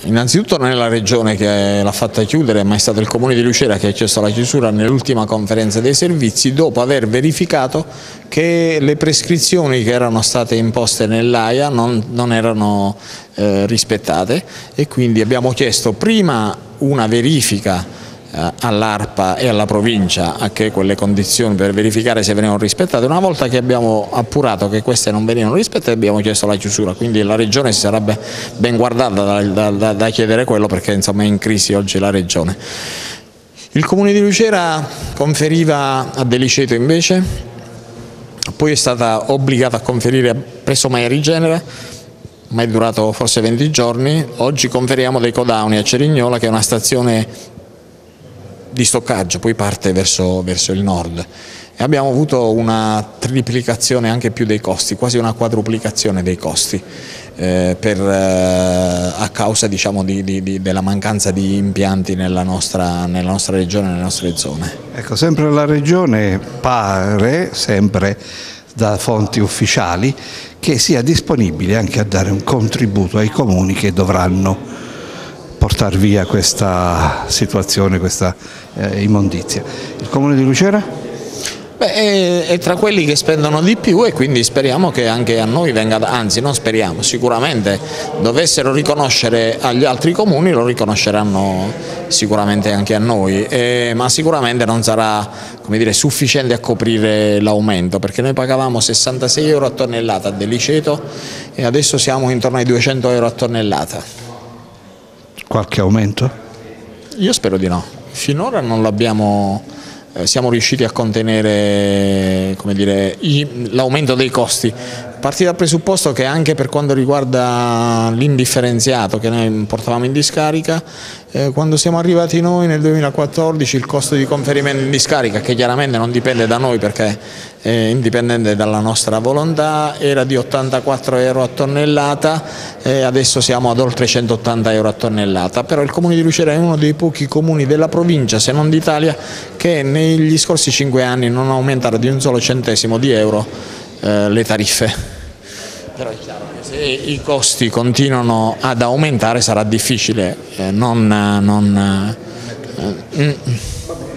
Innanzitutto non è la Regione che l'ha fatta chiudere, ma è stato il Comune di Lucera che ha chiesto la chiusura nell'ultima conferenza dei servizi, dopo aver verificato che le prescrizioni che erano state imposte nell'AIA non erano rispettate, e quindi abbiamo chiesto prima una verifica all'ARPA e alla provincia a che quelle condizioni, per verificare se venivano rispettate. Una volta che abbiamo appurato che queste non venivano rispettate, abbiamo chiesto la chiusura, quindi la Regione si sarebbe ben guardata da chiedere quello, perché insomma è in crisi oggi la Regione. Il Comune di Lucera conferiva a Deliceto invece, poi è stata obbligata a conferire presso Maieri Genera, ma è durato forse 20 giorni. Oggi conferiamo dei Codauni a Cerignola, che è una stazione di stoccaggio, poi parte verso il nord, e abbiamo avuto una triplicazione anche più dei costi, quasi una quadruplicazione dei costi a causa, diciamo, della mancanza di impianti nella nostra regione, nelle nostre zone. Ecco, sempre la Regione pare, sempre da fonti ufficiali, che sia disponibile anche a dare un contributo ai comuni che dovranno portare via questa situazione, questa immondizia. Il Comune di Lucera? Beh, è tra quelli che spendono di più, e quindi speriamo che anche a noi venga, anzi non speriamo, sicuramente dovessero riconoscere agli altri comuni, lo riconosceranno sicuramente anche a noi, ma sicuramente non sarà, come dire, sufficiente a coprire l'aumento, perché noi pagavamo 66 euro a tonnellata a Deliceto e adesso siamo intorno ai 200 euro a tonnellata. Qualche aumento? Io spero di no. Finora non l'abbiamo, siamo riusciti a contenere, come dire, l'aumento dei costi. Parti dal presupposto che anche per quanto riguarda l'indifferenziato che noi portavamo in discarica, quando siamo arrivati noi nel 2014 il costo di conferimento in discarica, che chiaramente non dipende da noi perché è indipendente dalla nostra volontà, era di 84 euro a tonnellata, e adesso siamo ad oltre 180 euro a tonnellata. Però il Comune di Lucera è uno dei pochi comuni della provincia, se non d'Italia, che negli scorsi 5 anni non ha aumentato di un solo centesimo di euro le tariffe. Però è chiaro che se i costi continuano ad aumentare sarà difficile